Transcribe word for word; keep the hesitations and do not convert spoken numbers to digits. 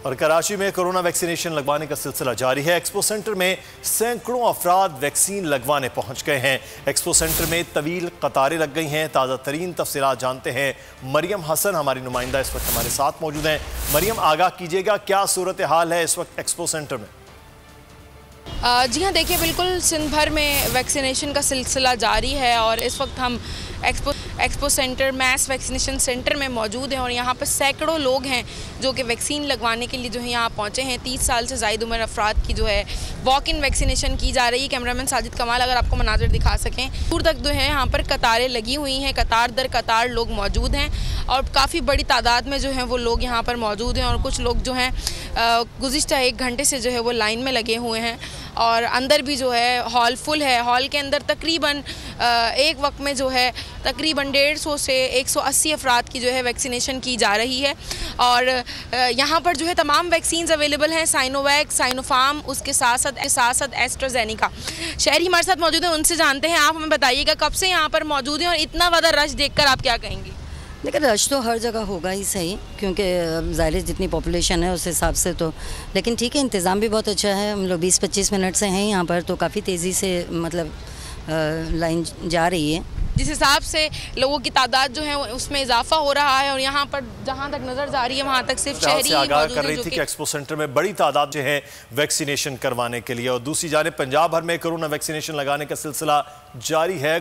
और कराची में corona vaccination लगवाने का सिलसिला जारी है। एक्सपो सेंटर में सैकड़ों अफराद वैक्सीन लगवाने पहुंच गए हैं। एक्सपो सेंटर में तवील कतारें लग गई हैं। ताज़ा तरीन तफसीलात जानते हैं मरियम हसन, हमारी नुमाइंदा इस वक्त हमारे साथ मौजूद हैं। मरियम, आगाह कीजिएगा, क्या सूरत हाल है इस वक्त एक्सपो सेंटर में? जी हाँ, देखिए, बिल्कुल सिंध भर में वैक्सीनेशन का सिलसिला जारी है और इस वक्त हम expo expo centre mass vaccination centre में मौजूद हैं और यहाँ पर सैकड़ों लोग हैं जो कि वैक्सीन लगवाने के लिए जो है यहाँ पहुँचे हैं। तीस साल से ज़ायद उम्र अफराद की जो है वॉक इन वैक्सीनेशन की जा रही है। कैमरामैन साजिद कमाल अगर आपको मनाजर दिखा सकें, दूर तक जो है यहाँ पर कतारें लगी हुई हैं, कतार दर कतार लोग मौजूद हैं और काफ़ी बड़ी तादाद में जो है वो लोग यहाँ पर मौजूद हैं और कुछ लोग जो हैं गुज़िश्ता एक घंटे से जो है वो लाइन में लगे हुए हैं और अंदर भी जो है हॉल फुल है। हॉल के अंदर तकरीबन एक वक्त में जो है तकरीबन डेढ़ सौ से एक सौ अस्सी अफराद की जो है वैक्सीनेशन की जा रही है और यहाँ पर जो है तमाम वैक्सीन्स अवेलेबल हैं, साइनोवैक, साइनोफार्म, उसके साथ साथ साथ साथ एस्ट्राजेनेका। शहरी हमारे साथ मौजूद हैं, उनसे जानते हैं। आप हमें बताइएगा कब से यहाँ पर मौजूद हैं और इतना ज़्यादा रश देखकर आप क्या कहेंगी? देखिए, रश तो हर जगह होगा ही सही, क्योंकि ज़ाहिर जितनी पॉपुलेशन है उस हिसाब से तो, लेकिन ठीक है, इंतज़ाम भी बहुत अच्छा है। हम लोग बीस पच्चीस मिनट से हैं यहाँ पर, तो काफ़ी तेज़ी से मतलब लाइन जा रही है। जिस हिसाब से लोगों की तादाद जो है उसमें इजाफा हो रहा है और यहाँ पर जहाँ तक नजर जा रही है वहाँ तक सिर्फ शहरी ही आगाह मौजूद कर रही हैं थी कि एक्सपो सेंटर में बड़ी तादाद जो है वैक्सीनेशन करवाने के लिए। और दूसरी जानिब पंजाब भर में कोरोना वैक्सीनेशन लगाने का सिलसिला जारी है।